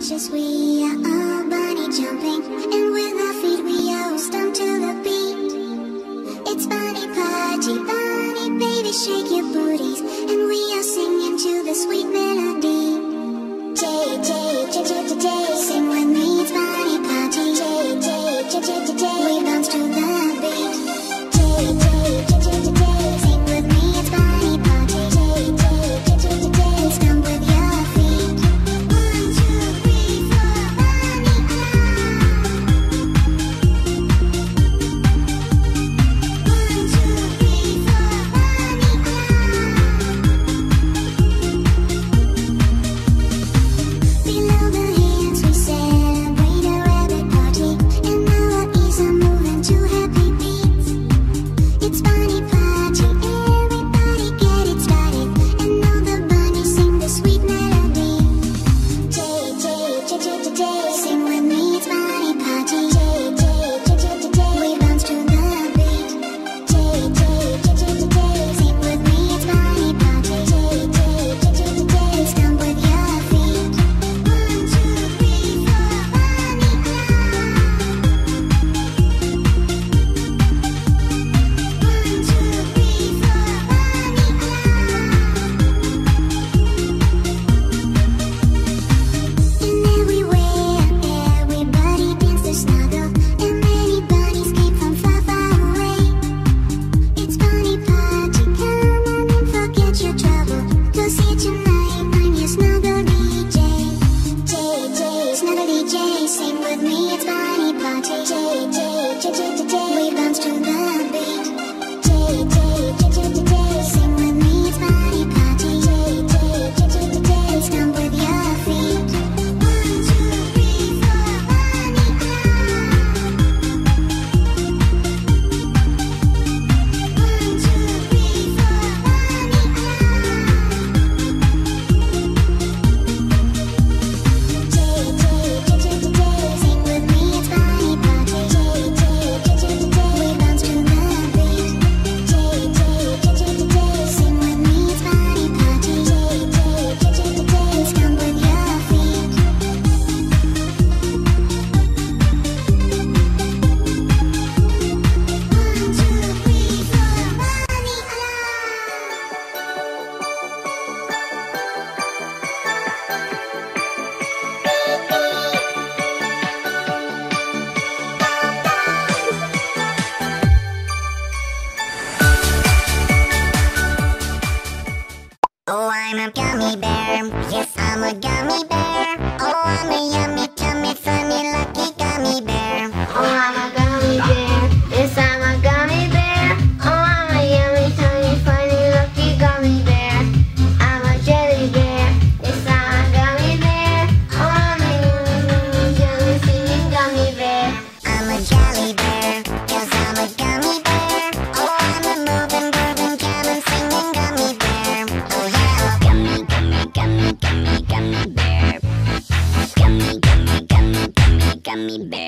conscious, we are all bunny jumping, and with our feet we all stomp to the beat. It's bunny party, bunny baby, shake your booties, and we are singing to the sweet melody. Day, day, day, day, day, day, sing with me, it's bunny party. Day, day, day, day, day, day, we bounce to the beat. Day, day, day, day, day, day, sing with me, it's bunny party. Day, day, day, day, day, day, stomp with your feet. 1, 2, 3, 4, bunny alarm. 1, 2, 3, 4, bunny alarm. Below the hands we celebrate a rabbit party, and our ears are moving to happy beats. It's bunny party, everybody get it started, and all the bunnies sing the sweet melody. Day, day, day, day, day, day, sing with me, it's bunny party. Day, day, day, day, day, day, we bounce to the beat. Day, day, day, day, day, day, sing with me, it's bunny party. Day, day, day, day, day, day, stomp with your feet. 1, 2, 3, 4, bunny alarm. 1, 2, 3, 4, bunny alarm. And everywhere, everybody dance to snuggle, and many bunnies came from far, far away. It's bunny party, come on and forget your trouble, 'cause here tonight I'm your snuggle DJ. Day, day, snuggle DJ, sing with me, it's bunny party. Day, day, day, day, day, day, we bounce to the beat. Day, day, day, day, day, day, sing with me, it's bunny party. Day, day, day, day, day, day, stomp with your feet. 1, 2, 3, 4, bunny alarm. 1, 2, 3, 4, bunny alarm. Day, day, day, day, day, day, sing with me, it's bunny party. Day, day, day, day, day, day, we bounce to the beat. Day, day, day, day, day, day, sing with me, it's bunny party. Day, day, day, day, day, day, stomp with your feet. 1, 2, 3, 4, bunny Oh, I'm a gummy bear. Yes, I'm a gummy bear. Oh, I'm a yummy, tummy, funny, lucky gummy bear. Oh, I'm a gummy bear. Yes, I'm a gummy bear. Oh, I'm a yummy, tiny, funny, lucky gummy bear. I'm a jelly bear. Yes, I'm a gummy bear. Oh, I'm a yummy, jelly, singing gummy bear. I'm a jelly bear. Yes, I'm a gummy bear. Oh, I'm a moving, grooving, jamming, singing gummy bear. Oh yeah, gummy, gummy, gummy, gummy, gummy bear. Gummy, gummy, gummy, gummy, gummy bear.